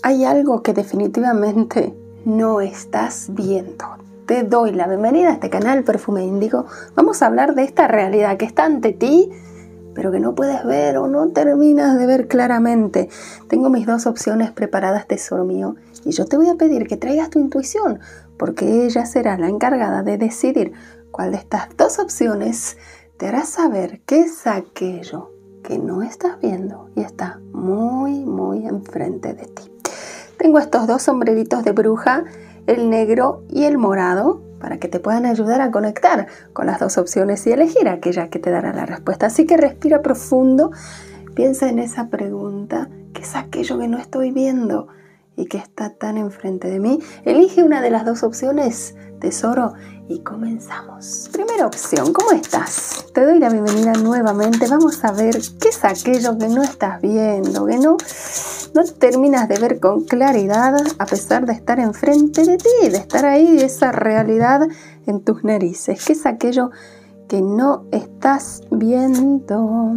hay algo que definitivamente no estás viendo. Te doy la bienvenida a este canal Perfume Índigo. Vamos a hablar de esta realidad que está ante ti, pero que no puedes ver o no terminas de ver claramente. Tengo mis dos opciones preparadas, tesoro mío, y yo te voy a pedir que traigas tu intuición, porque ella será la encargada de decidir cuál de estas dos opciones te hará saber qué es aquello que no estás viendo y está muy enfrente de ti. Tengo estos dos sombreritos de bruja, el negro y el morado, para que te puedan ayudar a conectar con las dos opciones y elegir aquella que te dará la respuesta. Así que respira profundo, piensa en esa pregunta, ¿qué es aquello que no estoy viendo y que está tan enfrente de mí? Elige una de las dos opciones, tesoro, y comenzamos. Primera opción, ¿cómo estás? Te doy la bienvenida nuevamente. Vamos a ver qué es aquello que no estás viendo, que no terminas de ver con claridad a pesar de estar enfrente de ti, de estar ahí, esa realidad en tus narices. ¿Qué es aquello que no estás viendo?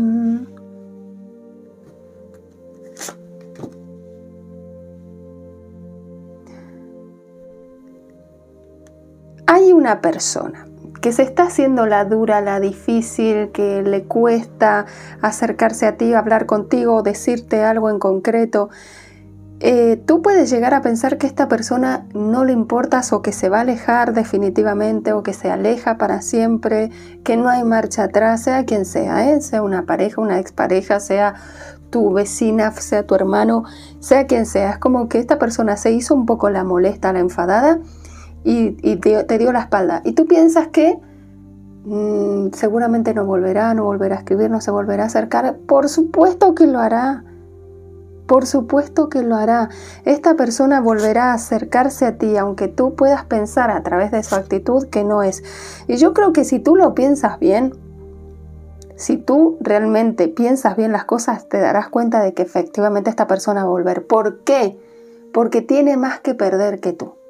Hay una persona que se está haciendo la dura, la difícil, que le cuesta acercarse a ti, hablar contigo, decirte algo en concreto. Tú puedes llegar a pensar que esta persona no le importas o que se va a alejar definitivamente o que se aleja para siempre, que no hay marcha atrás, sea quien sea, sea una pareja, una expareja, sea tu vecina, sea tu hermano, sea quien sea. Es como que esta persona se hizo un poco la molesta, la enfadada, y te dio la espalda. Y tú piensas que seguramente no volverá a escribir, no se volverá a acercar. Por supuesto que lo hará. Por supuesto que lo hará. Esta persona volverá a acercarse a ti, aunque tú puedas pensar a través de su actitud que no es. Y yo creo que si tú lo piensas bien, si tú realmente piensas bien las cosas, te darás cuenta de que efectivamente esta persona va a volver. ¿Por qué? Porque tiene más que perder que tú.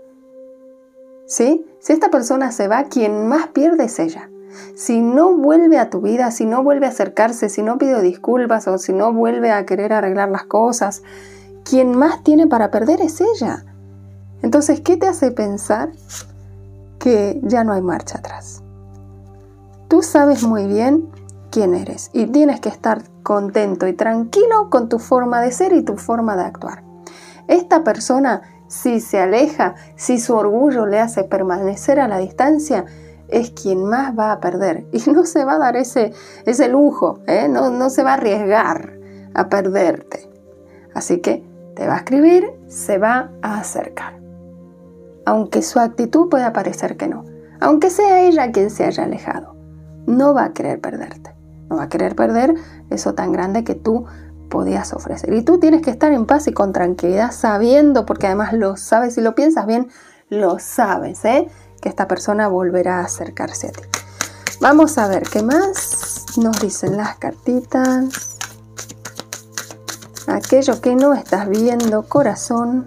¿Sí? Si esta persona se va, quien más pierde es ella. Si no vuelve a tu vida, si no vuelve a acercarse, si no pide disculpas o si no vuelve a querer arreglar las cosas, quien más tiene para perder es ella. Entonces, ¿qué te hace pensar que ya no hay marcha atrás? Tú sabes muy bien quién eres y tienes que estar contento y tranquilo con tu forma de ser y tu forma de actuar. Esta persona, si se aleja, si su orgullo le hace permanecer a la distancia, es quien más va a perder y no se va a dar ese lujo, no se va a arriesgar a perderte. Así que te va a escribir, se va a acercar. Aunque su actitud pueda parecer que no, aunque sea ella quien se haya alejado, no va a querer perderte, no va a querer perder eso tan grande que tú podías ofrecer. Y tú tienes que estar en paz y con tranquilidad, sabiendo, porque además lo sabes, si lo piensas bien, lo sabes, que esta persona volverá a acercarse a ti. Vamos a ver qué más nos dicen las cartitas. Aquello que no estás viendo, corazón.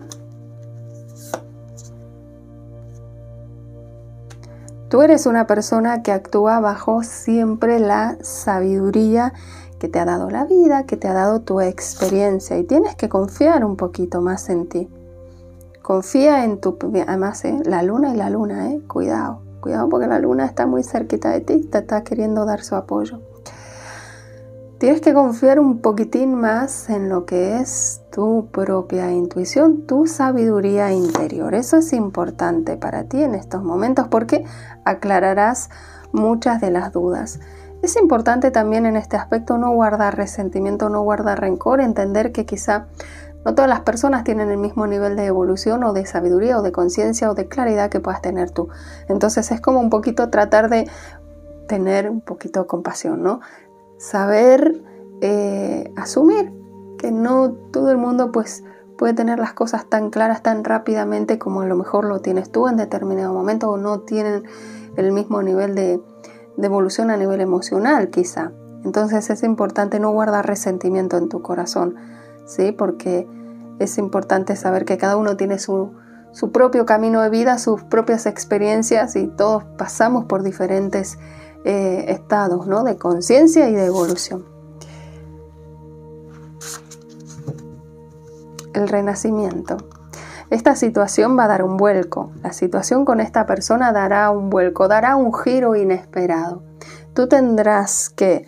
Tú eres una persona que actúa bajo siempre la sabiduría que te ha dado la vida, que te ha dado tu experiencia, y tienes que confiar un poquito más en ti. Confía en tu... Además, la luna, cuidado porque la luna está muy cerquita de ti, te está queriendo dar su apoyo. Tienes que confiar un poquitín más en lo que es tu propia intuición, tu sabiduría interior. Eso es importante para ti en estos momentos porque aclararás muchas de las dudas. Es importante también en este aspecto no guardar resentimiento, no guardar rencor, entender que quizá no todas las personas tienen el mismo nivel de evolución o de sabiduría o de conciencia o de claridad que puedas tener tú. Entonces es como un poquito tratar de tener un poquito de compasión, ¿no? Saber asumir que no todo el mundo pues puede tener las cosas tan claras tan rápidamente como a lo mejor lo tienes tú en determinado momento, o no tienen el mismo nivel de evolución a nivel emocional quizá. Entonces es importante no guardar resentimiento en tu corazón, ¿sí? Porque es importante saber que cada uno tiene su propio camino de vida, sus propias experiencias, y todos pasamos por diferentes estados, ¿no? De conciencia y de evolución. el renacimiento. Esta situación va a dar un vuelco. La situación con esta persona dará un vuelco, dará un giro inesperado. Tú tendrás que,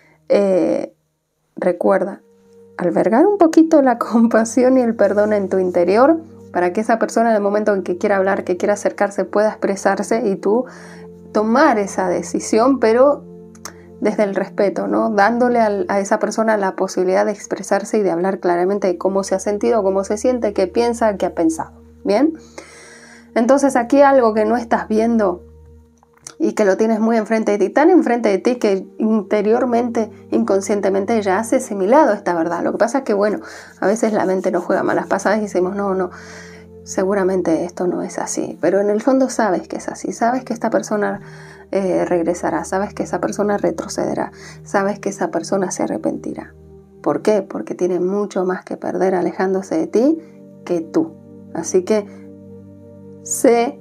recuerda, albergar un poquito la compasión y el perdón en tu interior para que esa persona en el momento en que quiera hablar, que quiera acercarse, pueda expresarse y tú tomar esa decisión, pero desde el respeto, ¿no? Dándole a esa persona la posibilidad de expresarse y de hablar claramente de cómo se ha sentido, cómo se siente, qué piensa, qué ha pensado. ¿Bien? Entonces aquí algo que no estás viendo y que lo tienes muy enfrente de ti, tan enfrente de ti que interiormente, inconscientemente ya has asimilado esta verdad. Lo que pasa es que, bueno, a veces la mente nos juega malas pasadas y decimos, no, seguramente esto no es así. Pero en el fondo sabes que es así, sabes que esta persona regresará, sabes que esa persona retrocederá, sabes que esa persona se arrepentirá. ¿Por qué? Porque tiene mucho más que perder alejándose de ti que tú. Así que sé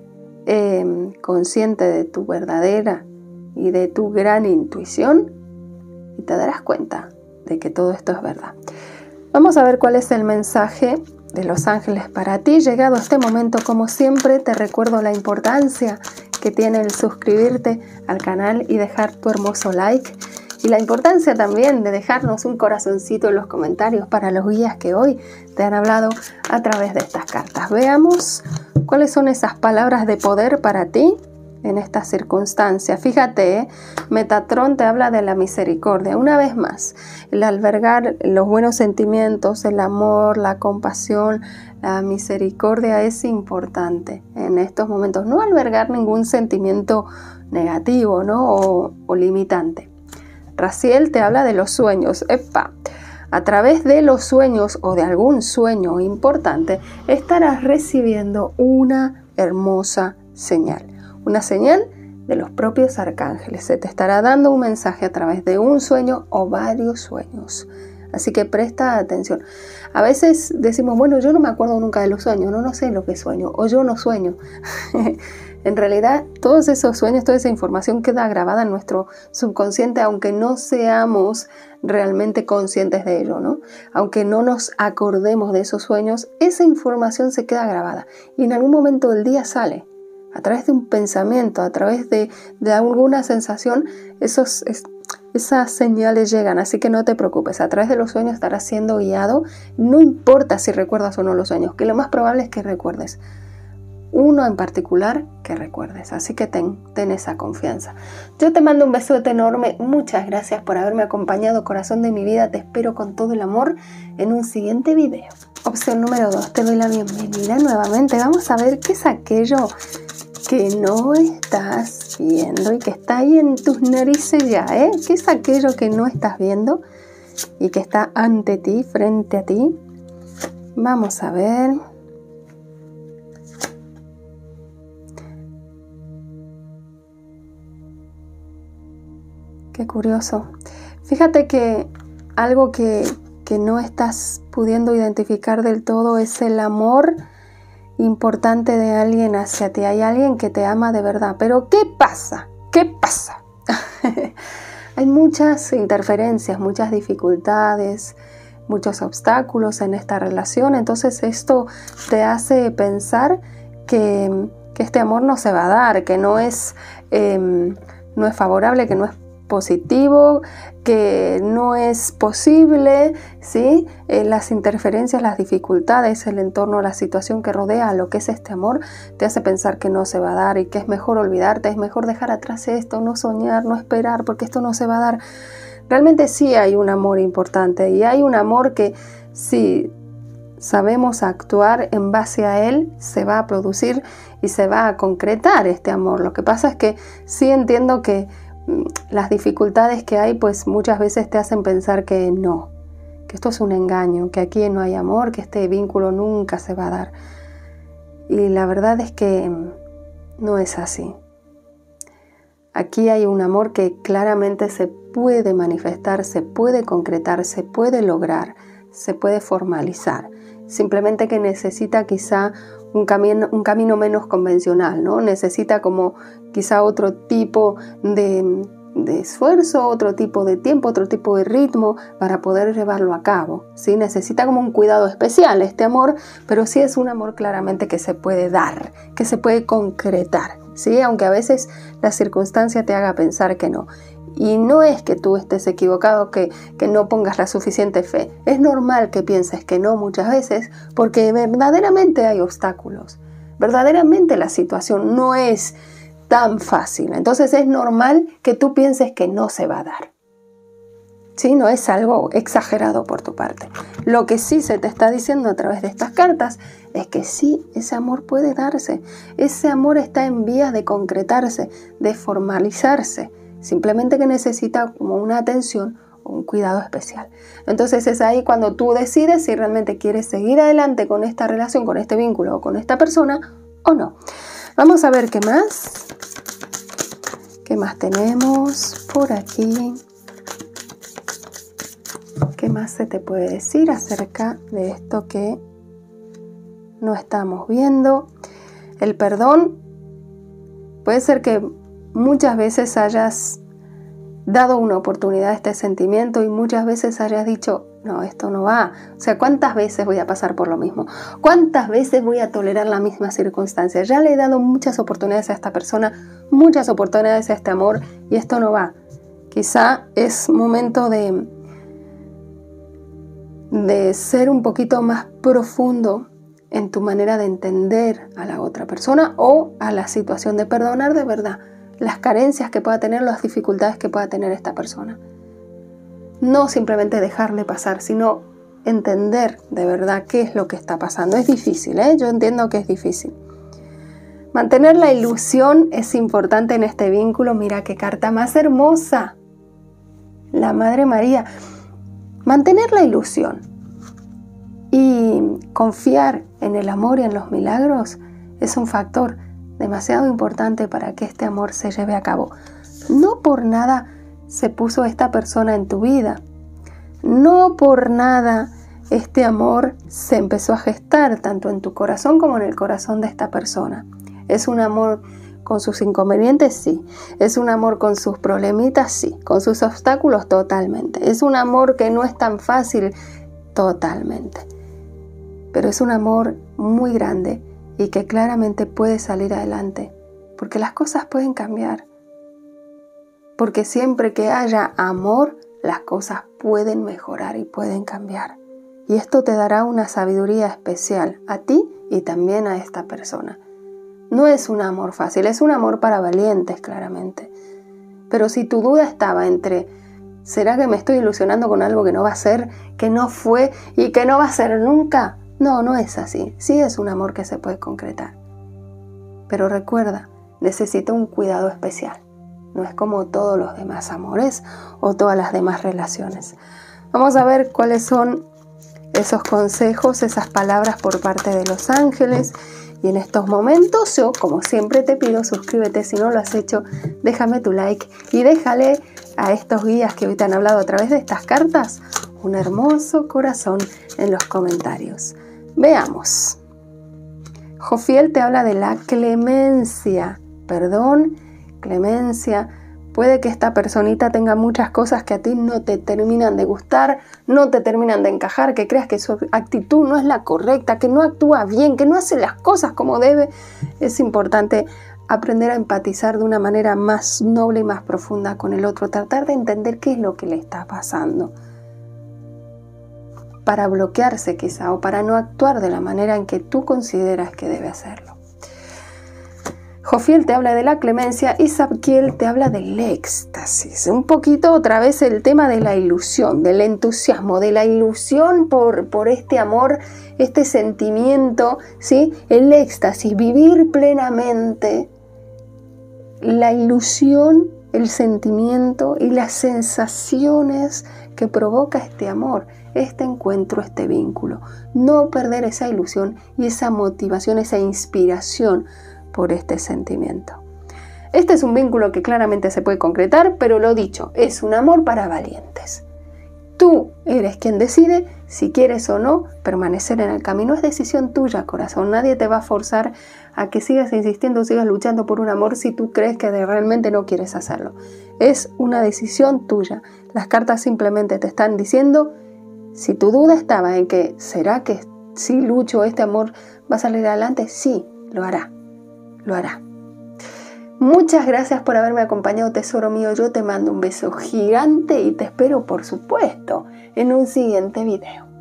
consciente de tu verdadera y de tu gran intuición y te darás cuenta de que todo esto es verdad. Vamos a ver cuál es el mensaje de los ángeles para ti. Llegado a este momento, como siempre, te recuerdo la importancia que tiene el suscribirte al canal y dejar tu hermoso like, y la importancia también de dejarnos un corazoncito en los comentarios para los guías que hoy te han hablado a través de estas cartas. Veamos cuáles son esas palabras de poder para ti en esta circunstancia. Fíjate, Metatron te habla de la misericordia. Una vez más, el albergar los buenos sentimientos, el amor, la compasión, la misericordia es importante en estos momentos. No albergar ningún sentimiento negativo, ¿no? o limitante. Raziel te habla de los sueños. A través de los sueños o de algún sueño importante estarás recibiendo una hermosa señal. Una señal de los propios arcángeles. Se te estará dando un mensaje a través de un sueño o varios sueños. Así que presta atención. A veces decimos, bueno, yo no me acuerdo nunca de los sueños, no sé lo que sueño, o yo no sueño. En realidad, todos esos sueños, toda esa información queda grabada en nuestro subconsciente, aunque no seamos realmente conscientes de ello, ¿no? Aunque no nos acordemos de esos sueños, esa información se queda grabada y en algún momento del día sale. A través de un pensamiento, a través de alguna sensación, esas señales llegan, así que no te preocupes. A través de los sueños estarás siendo guiado, no importa si recuerdas o no los sueños, que lo más probable es que recuerdes. Uno en particular que recuerdes, así que ten esa confianza. Yo te mando un besote enorme, muchas gracias por haberme acompañado, corazón de mi vida, te espero con todo el amor en un siguiente video. Opción número 2, te doy la bienvenida nuevamente. Vamos a ver qué es aquello que no estás viendo y que está ahí en tus narices ya, ¿Qué es aquello que no estás viendo y que está ante ti, frente a ti? Vamos a ver. Qué curioso. Fíjate que algo que no estás pudiendo identificar del todo es el amor importante de alguien hacia ti. Hay alguien que te ama de verdad. Pero ¿qué pasa? ¿Qué pasa? Hay muchas interferencias, muchas dificultades, muchos obstáculos en esta relación. Entonces esto te hace pensar que este amor no se va a dar, que no es favorable, que no es positivo, que no es posible, ¿sí? Las interferencias, las dificultades, el entorno, la situación que rodea a lo que es este amor, te hace pensar que no se va a dar y que es mejor olvidarte, es mejor dejar atrás esto, no soñar, no esperar, porque esto no se va a dar. Realmente sí hay un amor importante y hay un amor que si sabemos actuar en base a él, se va a producir y se va a concretar este amor. Lo que pasa es que sí entiendo que las dificultades que hay pues muchas veces te hacen pensar que no, que esto es un engaño, que aquí no hay amor, que este vínculo nunca se va a dar. Y la verdad es que no es así. Aquí hay un amor que claramente se puede manifestar, se puede concretar, se puede lograr, se puede formalizar. Simplemente que necesita quizá un camino menos convencional, ¿no? Necesita como quizá otro tipo de de esfuerzo, otro tipo de tiempo, otro tipo de ritmo para poder llevarlo a cabo, ¿sí? Necesita como un cuidado especial este amor, pero sí es un amor claramente que se puede dar, que se puede concretar, ¿sí? Aunque a veces la circunstancia te haga pensar que no. Y no es que tú estés equivocado, que no pongas la suficiente fe. Es normal que pienses que no muchas veces, porque verdaderamente hay obstáculos. Verdaderamente la situación no es tan fácil. Entonces es normal que tú pienses que no se va a dar. ¿Sí? No es algo exagerado por tu parte. Lo que sí se te está diciendo a través de estas cartas es que sí, ese amor puede darse. Ese amor está en vías de concretarse, de formalizarse. Simplemente que necesita como una atención o un cuidado especial. Entonces es ahí cuando tú decides si realmente quieres seguir adelante con esta relación, con este vínculo o con esta persona o no. Vamos a ver qué más. ¿Qué más tenemos por aquí? ¿Qué más se te puede decir acerca de esto que no estamos viendo? El perdón. Puede ser que muchas veces hayas dado una oportunidad a este sentimiento y muchas veces hayas dicho, no, esto no va. O sea, ¿cuántas veces voy a pasar por lo mismo? ¿Cuántas veces voy a tolerar la misma circunstancia? Ya le he dado muchas oportunidades a esta persona, muchas oportunidades a este amor y esto no va. Quizá es momento de ser un poquito más profundo en tu manera de entender a la otra persona o a la situación, de perdonar de verdad las carencias que pueda tener, las dificultades que pueda tener esta persona. No simplemente dejarle pasar, sino entender de verdad qué es lo que está pasando. Es difícil, yo entiendo que es difícil. Mantener la ilusión es importante en este vínculo. Mira qué carta más hermosa. La Madre María. Mantener la ilusión y confiar en el amor y en los milagros es un factor demasiado importante para que este amor se lleve a cabo. No por nada se puso esta persona en tu vida. No por nada este amor se empezó a gestar tanto en tu corazón como en el corazón de esta persona. Es un amor con sus inconvenientes, sí. Es un amor con sus problemitas, sí. Con sus obstáculos, totalmente. Es un amor que no es tan fácil, totalmente. Pero es un amor muy grande y que claramente puede salir adelante, porque las cosas pueden cambiar. Porque siempre que haya amor, las cosas pueden mejorar y pueden cambiar. Y esto te dará una sabiduría especial a ti y también a esta persona. No es un amor fácil, es un amor para valientes, claramente. Pero si tu duda estaba entre, ¿será que me estoy ilusionando con algo que no va a ser, que no fue y que no va a ser nunca? No, no es así. Sí es un amor que se puede concretar. Pero recuerda, necesita un cuidado especial. No es como todos los demás amores o todas las demás relaciones. Vamos a ver cuáles son esos consejos, esas palabras por parte de los ángeles. Y en estos momentos yo, como siempre, te pido, suscríbete si no lo has hecho, déjame tu like y déjale a estos guías que hoy te han hablado a través de estas cartas un hermoso corazón en los comentarios. Veamos. Jofiel te habla de la clemencia. Perdón, clemencia. Puede que esta personita tenga muchas cosas que a ti no te terminan de gustar, no te terminan de encajar, que creas que su actitud no es la correcta, que no actúa bien, que no hace las cosas como debe. Es importante aprender a empatizar de una manera más noble y más profunda con el otro, tratar de entender qué es lo que le está pasando, para bloquearse quizá o para no actuar de la manera en que tú consideras que debe hacerlo. Jofiel te habla de la clemencia y Zadkiel te habla del éxtasis. Un poquito otra vez el tema de la ilusión, del entusiasmo, de la ilusión por este amor, este sentimiento, ¿sí? El éxtasis, vivir plenamente la ilusión, el sentimiento y las sensaciones que provoca este amor, este encuentro, este vínculo. No perder esa ilusión y esa motivación, esa inspiración por este sentimiento. Este es un vínculo que claramente se puede concretar, pero lo dicho, es un amor para valientes. Tú eres quien decide si quieres o no permanecer en el camino. Es decisión tuya, corazón. Nadie te va a forzar a que sigas insistiendo, sigas luchando por un amor si tú crees que realmente no quieres hacerlo. Es una decisión tuya. Las cartas simplemente te están diciendo, si tu duda estaba en que ¿será que si lucho este amor va a salir adelante? Sí, lo hará. Lo hará. Muchas gracias por haberme acompañado, tesoro mío. Yo te mando un beso gigante y te espero, por supuesto, en un siguiente video.